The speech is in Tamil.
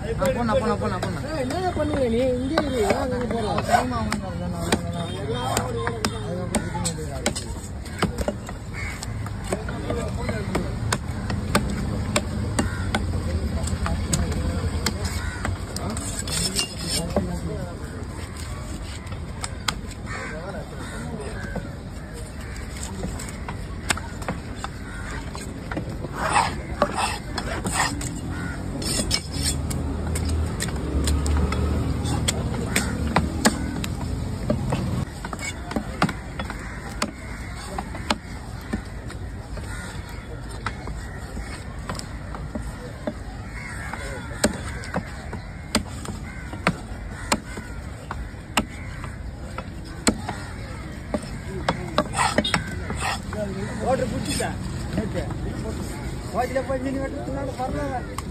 என்ன பண்ணுவ நீ இங்கே இரு போறோம் டைம் ஆகும் Order putih tak? Okey. Wajib dapat minum itu nak parla.